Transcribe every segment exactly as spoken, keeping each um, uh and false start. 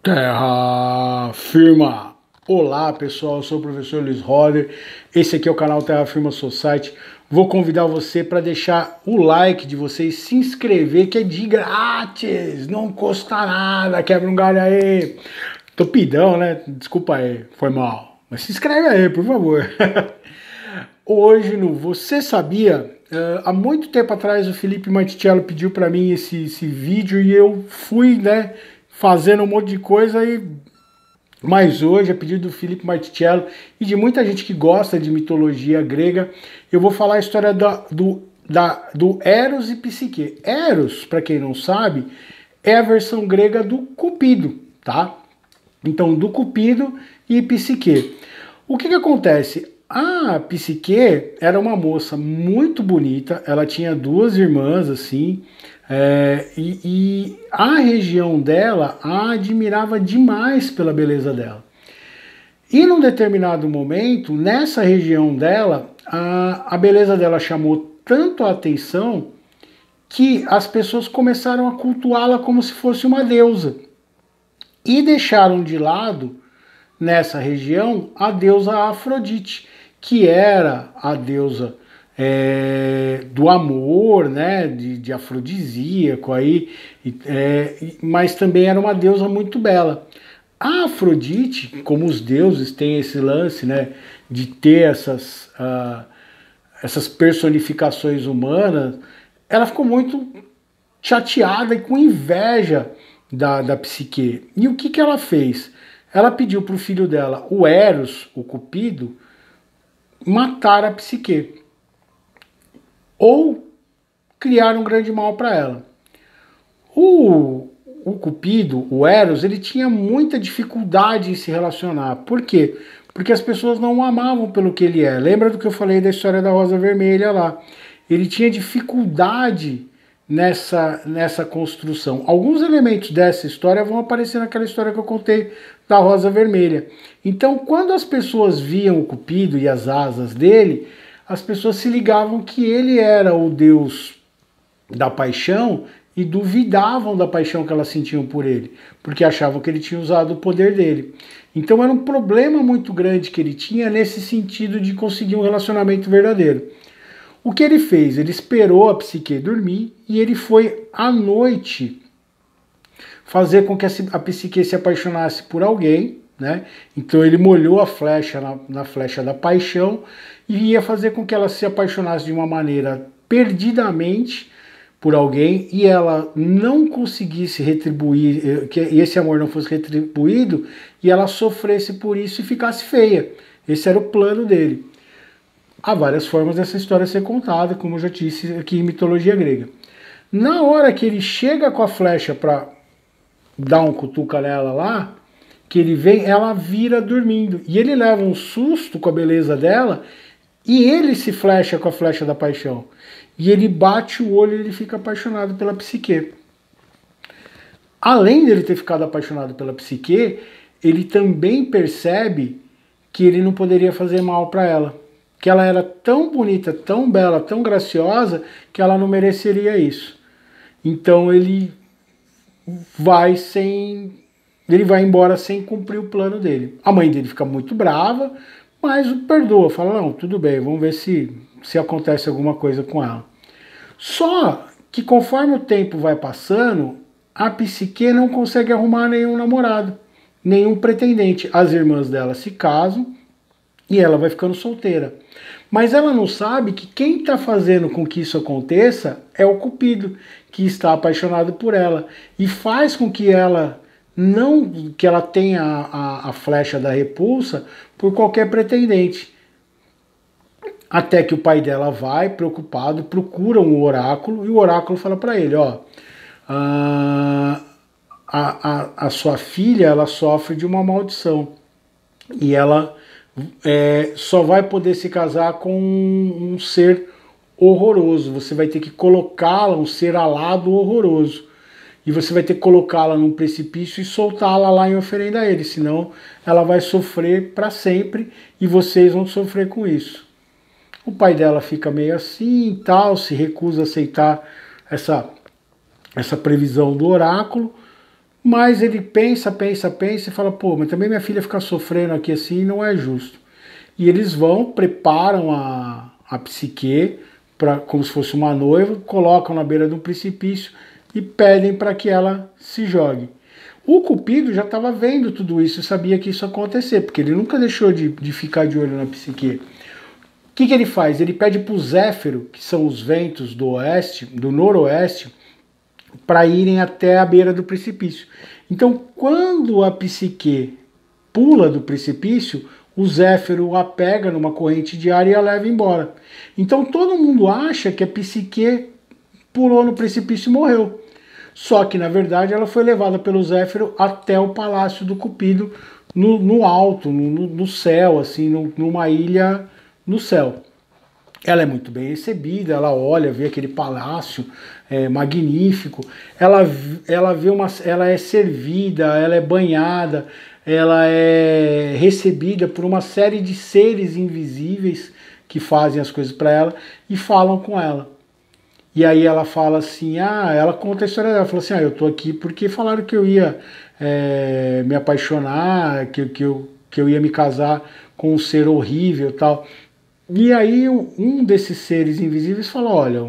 Terra Firma! Olá pessoal, eu sou o professor Luiz Roder, esse aqui é o canal Terra Firma Society. Vou convidar você para deixar o like de vocês, se inscrever, que é de grátis, não custa nada, quebra um galho aí. Topidão, né? Desculpa aí, foi mal. Mas se inscreve aí, por favor. Hoje no Você Sabia? Uh, há muito tempo atrás o Felipe Marticello pediu para mim esse, esse vídeo e eu fui, né, fazendo um monte de coisa, e mas hoje, a pedido do Felipe Marticello e de muita gente que gosta de mitologia grega, eu vou falar a história da, do, da, do Eros e Psique. Eros, para quem não sabe, é a versão grega do Cupido, tá? Então, do Cupido e Psique. O que que acontece? A Psique era uma moça muito bonita, ela tinha duas irmãs, assim, é, e, e a região dela a admirava demais pela beleza dela. E num determinado momento, nessa região dela, a, a beleza dela chamou tanto a atenção que as pessoas começaram a cultuá-la como se fosse uma deusa. E deixaram de lado, nessa região, a deusa Afrodite, que era a deusa é, do amor, né, de, de afrodisíaco, aí, é, mas também era uma deusa muito bela. A Afrodite, como os deuses têm esse lance, né, de ter essas, uh, essas personificações humanas, ela ficou muito chateada e com inveja da, da Psique. E o que, que ela fez? Ela pediu para o filho dela, o Eros, o Cupido, matar a Psique ou criar um grande mal para ela. O, o Cupido, o Eros, ele tinha muita dificuldade em se relacionar. Por quê? Porque as pessoas não o amavam pelo que ele é. Lembra do que eu falei da história da Rosa Vermelha lá? Ele tinha dificuldade nessa, nessa construção. Alguns elementos dessa história vão aparecer naquela história que eu contei da Rosa Vermelha. Então, quando as pessoas viam o Cupido e as asas dele, as pessoas se ligavam que ele era o deus da paixão e duvidavam da paixão que elas sentiam por ele, porque achavam que ele tinha usado o poder dele. Então era um problema muito grande que ele tinha nesse sentido de conseguir um relacionamento verdadeiro. O que ele fez? Ele esperou a Psique dormir e ele foi à noite fazer com que a Psique se apaixonasse por alguém, né? Então ele molhou a flecha na, na flecha da paixão e ia fazer com que ela se apaixonasse de uma maneira perdidamente por alguém e ela não conseguisse retribuir, que esse amor não fosse retribuído e ela sofresse por isso e ficasse feia. Esse era o plano dele. Há várias formas dessa história ser contada, como eu já disse aqui em mitologia grega. Na hora que ele chega com a flecha para dar um cutuca nela lá, que ele vem, ela vira dormindo. E ele leva um susto com a beleza dela e ele se flecha com a flecha da paixão. E ele bate o olho e ele fica apaixonado pela Psique. Além dele ter ficado apaixonado pela Psique, ele também percebe que ele não poderia fazer mal para ela. Que ela era tão bonita, tão bela, tão graciosa, que ela não mereceria isso. Então ele vai sem... ele vai embora sem cumprir o plano dele. A mãe dele fica muito brava, mas o perdoa, fala, não, tudo bem, vamos ver se, se acontece alguma coisa com ela. Só que conforme o tempo vai passando, a Psique não consegue arrumar nenhum namorado, nenhum pretendente. As irmãs dela se casam e ela vai ficando solteira. Mas ela não sabe que quem está fazendo com que isso aconteça é o Cupido, que está apaixonado por ela. E faz com que ela não que ela tenha a, a, a flecha da repulsa por qualquer pretendente. Até que o pai dela vai, preocupado, procura um oráculo, e o oráculo fala para ele, ó, a, a, a sua filha ela sofre de uma maldição. E ela é, só vai poder se casar com um, um ser horroroso. Você vai ter que colocá-la, um ser alado horroroso. E você vai ter que colocá-la num precipício e soltá-la lá em oferenda a ele. Senão ela vai sofrer para sempre e vocês vão sofrer com isso. O pai dela fica meio assim e tal, se recusa a aceitar essa, essa previsão do oráculo. Mas ele pensa, pensa, pensa e fala, pô, mas também minha filha ficar sofrendo aqui assim não é justo. E eles vão, preparam a, a psique, pra, como se fosse uma noiva, colocam na beira de um precipício e pedem para que ela se jogue. O Cupido já estava vendo tudo isso e sabia que isso ia acontecer, porque ele nunca deixou de, de ficar de olho na psique. O que, que ele faz? Ele pede para o Zéfiro, que são os ventos do oeste, do noroeste, para irem até a beira do precipício. Então, quando a psique pula do precipício, o Zéfiro a pega numa corrente de ar e a leva embora. Então, todo mundo acha que a psique pulou no precipício e morreu. Só que, na verdade, ela foi levada pelo Zéfiro até o palácio do Cupido, no, no alto, no, no céu, assim, no, numa ilha no céu. Ela é muito bem recebida, ela olha, vê aquele palácio é, magnífico, ela, ela, vê uma, ela é servida, ela é banhada, ela é recebida por uma série de seres invisíveis que fazem as coisas para ela e falam com ela. E aí ela fala assim, ah, ela conta a história dela, ela fala assim, ah, eu tô aqui porque falaram que eu ia é, me apaixonar, que, que, eu, que eu ia me casar com um ser horrível e tal. E aí um desses seres invisíveis fala, olha,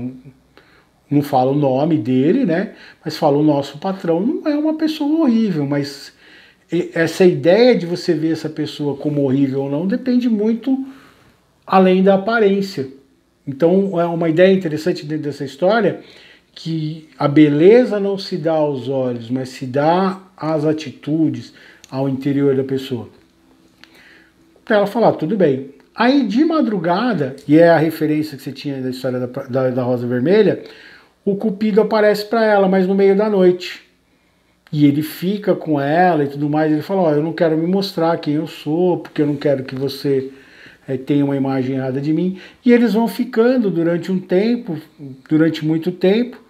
não fala o nome dele, né? Mas fala, o nosso patrão não é uma pessoa horrível, mas essa ideia de você ver essa pessoa como horrível ou não depende muito além da aparência. Então é uma ideia interessante dentro dessa história que a beleza não se dá aos olhos, mas se dá às atitudes, ao interior da pessoa. Para ela falar, tudo bem. Aí de madrugada, e é a referência que você tinha da história da, da, da Rosa Vermelha, o Cupido aparece para ela, mas no meio da noite. E ele fica com ela e tudo mais, ele fala, ó, eu não quero me mostrar quem eu sou, porque eu não quero que você é, tenha uma imagem errada de mim. E eles vão ficando durante um tempo, durante muito tempo,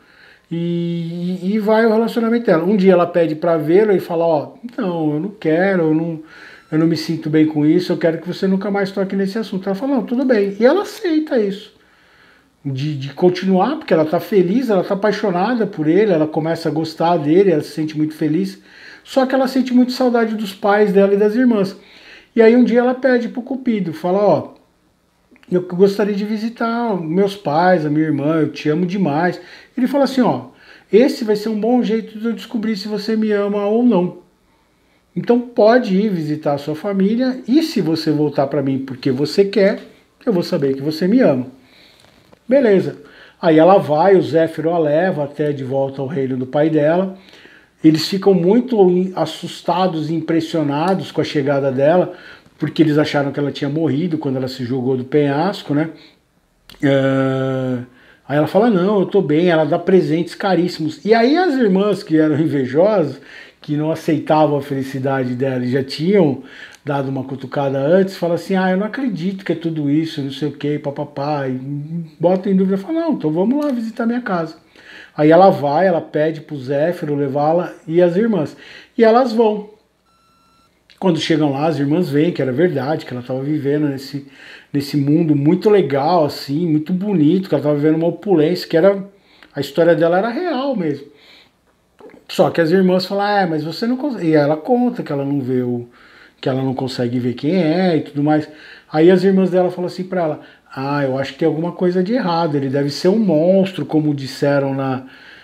e, e vai o relacionamento dela. Um dia ela pede para vê-lo e fala, ó, não, eu não quero, eu não... eu não me sinto bem com isso, eu quero que você nunca mais toque nesse assunto. Ela fala, não, tudo bem. E ela aceita isso. De, de continuar, porque ela está feliz, ela está apaixonada por ele, ela começa a gostar dele, ela se sente muito feliz. Só que ela sente muito saudade dos pais dela e das irmãs. E aí um dia ela pede pro Cupido, fala, ó, eu gostaria de visitar meus pais, a minha irmã, eu te amo demais. Ele fala assim, ó, esse vai ser um bom jeito de eu descobrir se você me ama ou não. Então pode ir visitar a sua família e se você voltar para mim porque você quer, eu vou saber que você me ama. Beleza. Aí ela vai, o Zéfiro a leva até de volta ao reino do pai dela. Eles ficam muito assustados e impressionados com a chegada dela, porque eles acharam que ela tinha morrido quando ela se jogou do penhasco, né? Uh... Aí ela fala, não, eu tô bem, ela dá presentes caríssimos. E aí as irmãs que eram invejosas, que não aceitavam a felicidade dela e já tinham dado uma cutucada antes, fala assim, ah, eu não acredito que é tudo isso, não sei o que, papapá, e bota em dúvida, fala, não, então vamos lá visitar minha casa. Aí ela vai, ela pede pro Zéfiro levá-la e as irmãs. E elas vão. Quando chegam lá, as irmãs veem que era verdade, que ela estava vivendo nesse, nesse mundo muito legal, assim, muito bonito, que ela estava vivendo uma opulência, que era, a história dela era real mesmo. Só que as irmãs falam, ah, mas você não consegue. E ela conta que ela não vê o, que ela não consegue ver quem é e tudo mais. Aí as irmãs dela falam assim pra ela, ah, eu acho que tem alguma coisa de errado, ele deve ser um monstro, como disseram na,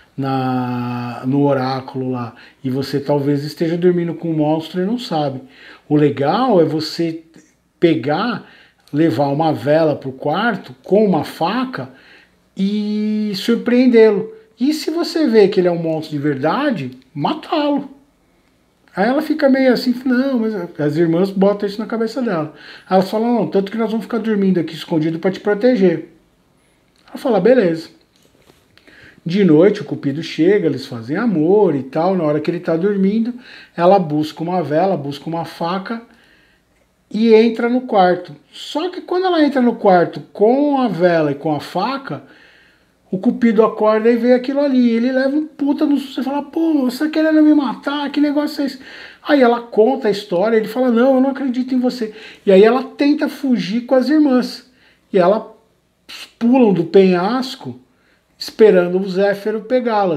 na, no oráculo lá. E você talvez esteja dormindo com um monstro e não sabe. O legal é você pegar, levar uma vela pro quarto com uma faca e surpreendê-lo. E se você vê que ele é um monstro de verdade, matá-lo. Aí ela fica meio assim, não, mas as irmãs botam isso na cabeça dela. Aí elas falam, não, tanto que nós vamos ficar dormindo aqui escondido para te proteger. Ela fala, beleza. De noite o Cupido chega, eles fazem amor e tal. Na hora que ele está dormindo, ela busca uma vela, busca uma faca e entra no quarto. Só que quando ela entra no quarto com a vela e com a faca, o Cupido acorda e vê aquilo ali. Ele leva um puta no susto e fala, pô, você tá querendo me matar? Que negócio é esse? Aí ela conta a história, ele fala, não, eu não acredito em você. E aí ela tenta fugir com as irmãs. E elas pulam do penhasco, esperando o Zéfiro pegá-las.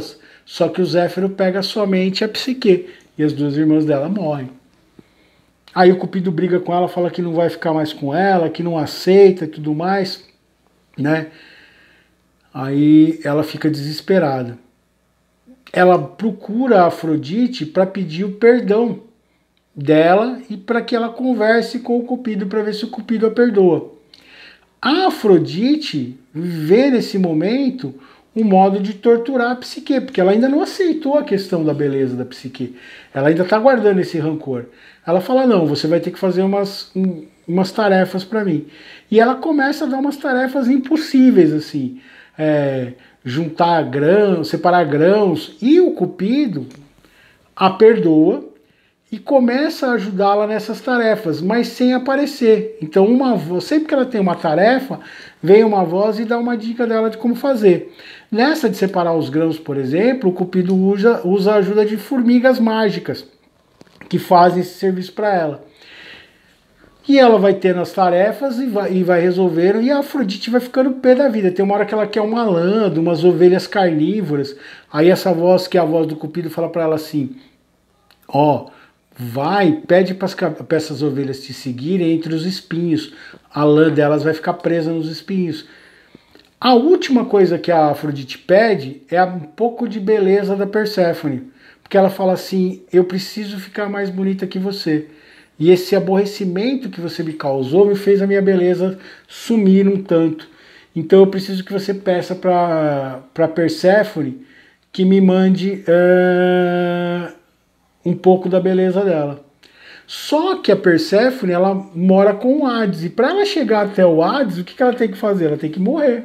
Só que o Zéfiro pega somente a Psique e as duas irmãs dela morrem. Aí o Cupido briga com ela, fala que não vai ficar mais com ela, que não aceita e tudo mais, né? Aí ela fica desesperada. Ela procura a Afrodite para pedir o perdão dela e para que ela converse com o Cupido para ver se o Cupido a perdoa. A Afrodite vê nesse momento um modo de torturar a Psique, porque ela ainda não aceitou a questão da beleza da Psique. Ela ainda está guardando esse rancor. Ela fala, não, você vai ter que fazer umas, um, umas tarefas para mim. E ela começa a dar umas tarefas impossíveis, assim. É, juntar grãos, separar grãos. E o Cupido a perdoa e começa a ajudá-la nessas tarefas, mas sem aparecer. Então, uma voz, sempre que ela tem uma tarefa, vem uma voz e dá uma dica dela de como fazer. Nessa de separar os grãos, por exemplo, o Cupido usa, usa a ajuda de formigas mágicas, que fazem esse serviço para ela. E ela vai tendo as tarefas e vai, e vai resolvendo, e a Afrodite vai ficando pé da vida. Tem uma hora que ela quer uma lã, umas ovelhas carnívoras. Aí essa voz, que é a voz do Cupido, fala para ela assim, ó... Oh, vai, pede para essas ovelhas te seguirem entre os espinhos. A lã delas vai ficar presa nos espinhos. A última coisa que a Afrodite pede é um pouco de beleza da Perséfone. Porque ela fala assim, eu preciso ficar mais bonita que você. E esse aborrecimento que você me causou me fez a minha beleza sumir um tanto. Então eu preciso que você peça para Perséfone que me mande... Uh... um pouco da beleza dela. Só que a Perséfone, ela mora com o Hades, e para ela chegar até o Hades, o que ela tem que fazer? Ela tem que morrer.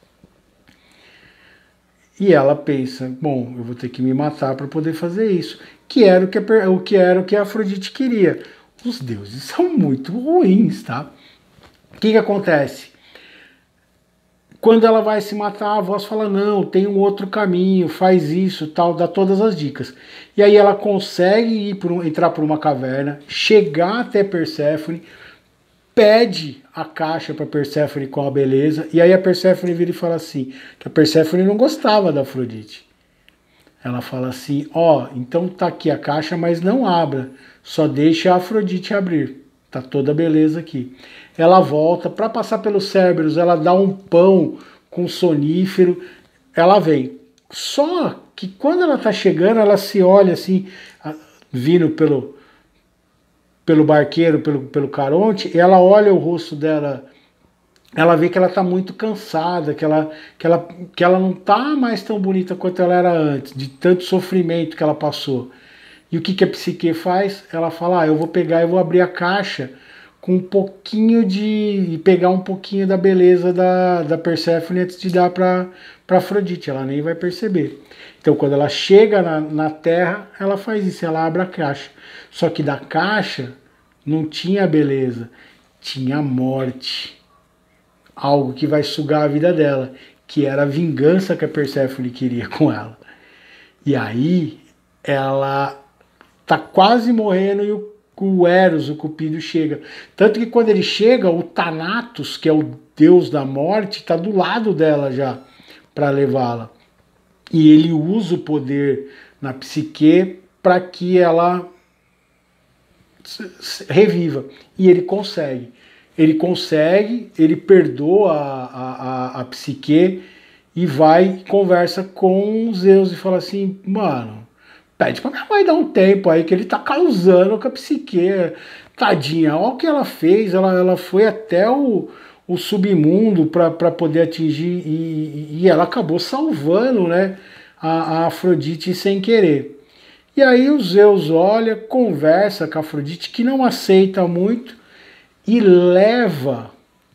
E ela pensa, bom, eu vou ter que me matar para poder fazer isso, que era o que, a, o que era o que a Afrodite queria. Os deuses são muito ruins, tá? O que que acontece? Quando ela vai se matar, a voz fala, não, tem um outro caminho, faz isso, tal, dá todas as dicas. E aí ela consegue ir por um, entrar por uma caverna, chegar até Perséfone, pede a caixa para Perséfone com a beleza, e aí a Perséfone vira e fala assim, que a Perséfone não gostava da Afrodite. Ela fala assim, ó, oh, então tá aqui a caixa, mas não abra, só deixa a Afrodite abrir. Tá toda a beleza aqui. Ela volta, para passar pelos Cérebros, ela dá um pão com sonífero, ela vem. Só que quando ela tá chegando, ela se olha assim, vindo pelo, pelo barqueiro, pelo, pelo Caronte, e ela olha o rosto dela, ela vê que ela tá muito cansada, que ela, que ela, que ela não tá mais tão bonita quanto ela era antes, de tanto sofrimento que ela passou. E o que, que a Psique faz? Ela fala, ah, eu vou pegar e vou abrir a caixa com um pouquinho de... e pegar um pouquinho da beleza da, da Perséfone antes de dar para Afrodite, ela nem vai perceber. Então quando ela chega na, na Terra, ela faz isso, ela abre a caixa. Só que da caixa não tinha beleza, tinha morte. Algo que vai sugar a vida dela, que era a vingança que a Perséfone queria com ela. E aí ela... tá quase morrendo e o, o Eros, o Cupido, chega. Tanto que quando ele chega, o Thanatos, que é o deus da morte, está do lado dela já, para levá-la. E ele usa o poder na Psique para que ela reviva. E ele consegue. Ele consegue, ele perdoa a, a, a, a Psique e vai e conversa com Zeus e fala assim, mano, pede pra minha mãe dar um tempo aí, que ele tá causando com a Psique. Tadinha, olha o que ela fez, ela, ela foi até o, o submundo para poder atingir, e, e ela acabou salvando, né, a, a Afrodite sem querer. E aí o Zeus olha, conversa com a Afrodite, que não aceita muito, e leva,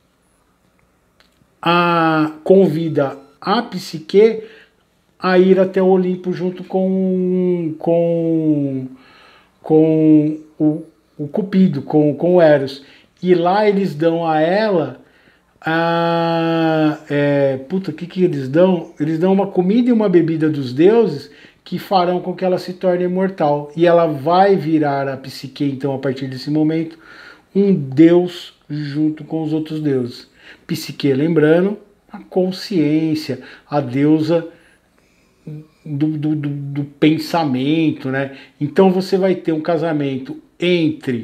a convida a Psique a ir até o Olimpo junto com, com, com o, o Cupido, com, com o Eros. E lá eles dão a ela, a, é, puta, o que, que eles dão? Eles dão uma comida e uma bebida dos deuses que farão com que ela se torne imortal. E ela vai virar a Psique, então, a partir desse momento, um deus junto com os outros deuses. Psique, lembrando, a consciência, a deusa do, do, do, do pensamento, né? Então você vai ter um casamento entre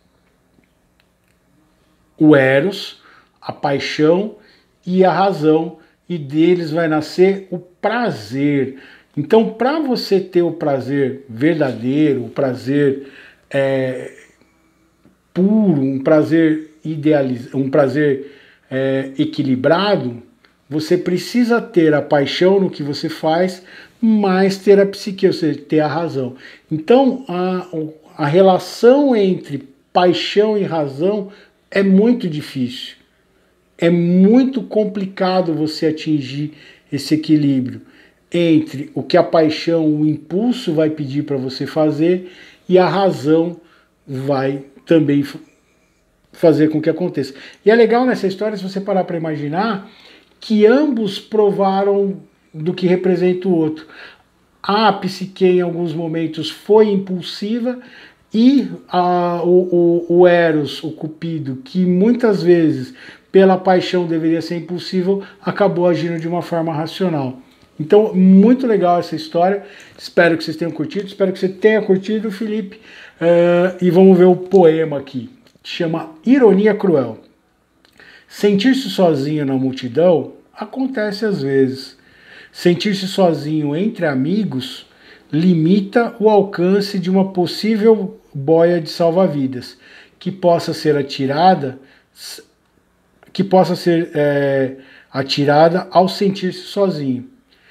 o Eros, a paixão e a razão, e deles vai nascer o prazer. Então, para você ter o prazer verdadeiro, o prazer é, puro, um prazer idealizado, um prazer é, equilibrado, você precisa ter a paixão no que você faz, mas ter a psique, ou seja, ter a razão. Então, a, a relação entre paixão e razão é muito difícil. É muito complicado você atingir esse equilíbrio entre o que a paixão, o impulso vai pedir para você fazer e a razão vai também fazer com que aconteça. E é legal nessa história, se você parar para imaginar, que ambos provaram do que representa o outro. A psique em alguns momentos foi impulsiva e a, o, o, o Eros, o Cupido, que muitas vezes pela paixão deveria ser impulsivo, acabou agindo de uma forma racional. Então, muito legal essa história, espero que vocês tenham curtido, espero que você tenha curtido, Felipe, uh, e vamos ver o poema aqui, chama Ironia Cruel. Sentir-se sozinho na multidão acontece às vezes. Sentir-se sozinho entre amigos limita o alcance de uma possível boia de salva-vidas, que possa ser atirada que possa ser é, atirada ao sentir-se sozinho.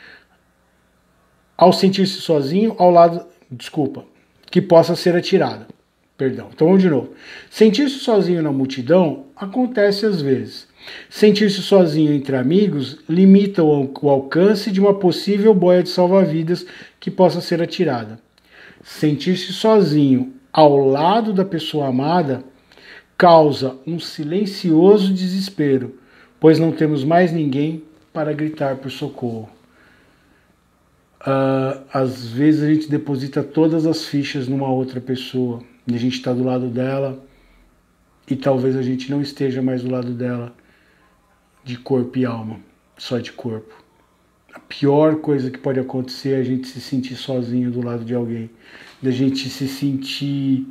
Ao sentir-se sozinho, ao lado... Desculpa. Que possa ser atirada. Perdão. Então vamos de novo. Sentir-se sozinho na multidão acontece às vezes. Sentir-se sozinho entre amigos limita o, o alcance de uma possível boia de salva-vidas que possa ser atirada. Sentir-se sozinho ao lado da pessoa amada causa um silencioso desespero, pois não temos mais ninguém para gritar por socorro. Uh, às vezes a gente deposita todas as fichas numa outra pessoa, e a gente está do lado dela, e talvez a gente não esteja mais do lado dela de corpo e alma, só de corpo. A pior coisa que pode acontecer é a gente se sentir sozinho do lado de alguém, da gente se sentir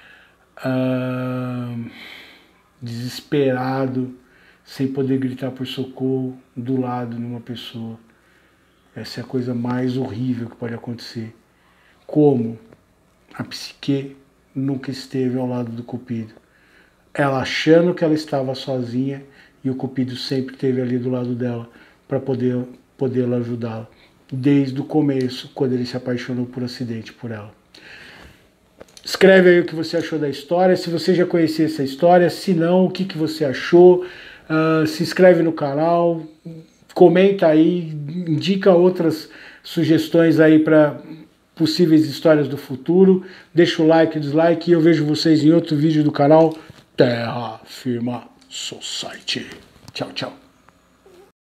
Uh, desesperado, sem poder gritar por socorro do lado de uma pessoa. Essa é a coisa mais horrível que pode acontecer. Como a psique nunca esteve ao lado do Cupido. Ela achando que ela estava sozinha e o Cupido sempre esteve ali do lado dela para poder podê-la ajudá-la. Desde o começo, quando ele se apaixonou por acidente por ela. Escreve aí o que você achou da história, se você já conhecia essa história, se não, o que, que você achou, uh, se inscreve no canal, comenta aí, indica outras sugestões aí para possíveis histórias do futuro, deixa o like, dislike, e eu vejo vocês em outro vídeo do canal Terra Firma Society. Tchau, tchau.